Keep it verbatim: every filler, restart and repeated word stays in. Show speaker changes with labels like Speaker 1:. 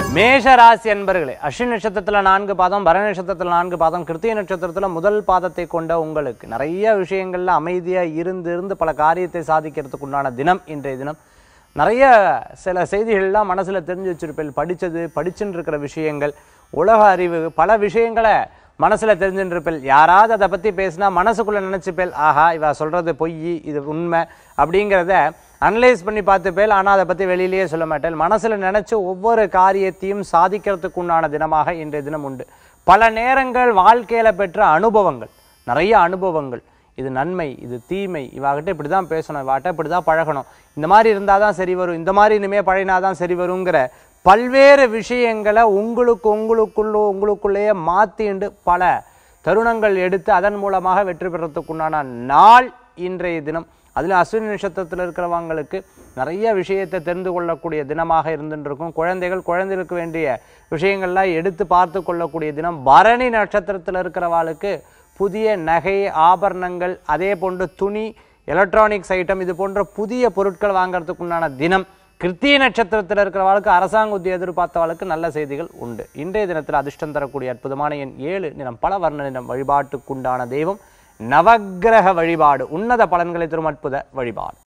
Speaker 1: மேஷ ராசி அன்பர்களே, அஸ்வினி நட்சத்திரத்தில் நான்கு பாதம், பரணி நட்சத்திரத்தில் நான்கு பாதம், கிருத்திகை நட்சத்திரத்தில் முதல் பாதத்தை கொண்ட உங்களுக்கு நிறைய விஷயங்கள்ல அமைதியாக இருந்து இருந்து பல காரியத்தை சாதிக்கிறதுக்கு உண்டான தினம் இன்றைய தினம். நிறைய சில செய்திகள்லாம் மனசில் தெரிஞ்சு வச்சிருப்பேன். படித்தது படிச்சுன்னு இருக்கிற விஷயங்கள், உலக அறிவு, பல விஷயங்களை மனசில் தெரிஞ்சுருப்பேன். யாராவது அதை பற்றி பேசினா மனசுக்குள்ளே நினச்சிப்பேல், ஆஹா இவ சொல்கிறது பொய், இது உண்மை அப்படிங்கிறத அனலைஸ் பண்ணி பார்த்துப்பேல். ஆனால் அதை பற்றி வெளியிலேயே சொல்ல மாட்டேன். மனசில் நினச்சி ஒவ்வொரு காரியத்தையும் சாதிக்கிறதுக்கு உண்டான தினமாக இன்றைய தினம் உண்டு. பல நேரங்கள் வாழ்க்கையில் பெற்ற அனுபவங்கள், நிறைய அனுபவங்கள், இது நன்மை இது தீமை, இவாகிட்ட இப்படி தான் பேசணும், இவாகிட்ட இப்படி தான் பழகணும், இந்த மாதிரி இருந்தால் தான் சரி வரும், இந்த மாதிரி இனிமேல் பழகினாதான் சரி வருங்கிற பல்வேறு விஷயங்களை உங்களுக்கு உங்களுக்குள்ளோ உங்களுக்குள்ளேயே மாற்றிண்டு பல தருணங்கள் எடுத்து அதன் மூலமாக வெற்றி பெறத்துக்குண்டான நாள் இன்றைய தினம். அதில் அஸ்வினி நட்சத்திரத்தில் இருக்கிறவங்களுக்கு நிறைய விஷயத்தை தெரிந்து கொள்ளக்கூடிய தினமாக இருந்துருக்கும். குழந்தைகள் குழந்தைகளுக்கு வேண்டிய விஷயங்கள்லாம் எடுத்து பார்த்து கொள்ளக்கூடிய தினம். பரணி நட்சத்திரத்தில் இருக்கிறவாளுக்கு புதிய நகை ஆபரணங்கள், அதே போன்று துணி, எலக்ட்ரானிக்ஸ் ஐட்டம், இது போன்ற புதிய பொருட்கள் வாங்கிறதுக்கு உண்டான தினம். கிருத்திகை நட்சத்திரத்தில் இருக்கிறவளுக்கு அரசாங்க உத்தியோகம் எதிர்பார்த்தவளுக்கு நல்ல செய்திகள் உண்டு. இன்றைய தினத்தில் அதிர்ஷ்டம் தரக்கூடிய அற்புதமான எண் ஏழு, நிறம் பல வர்ண நிறம். வழிபாட்டுக்குண்டான தெய்வம் நவக்கிரக வழிபாடு. உன்னத பலன்களை தரும் அற்புத வழிபாடு.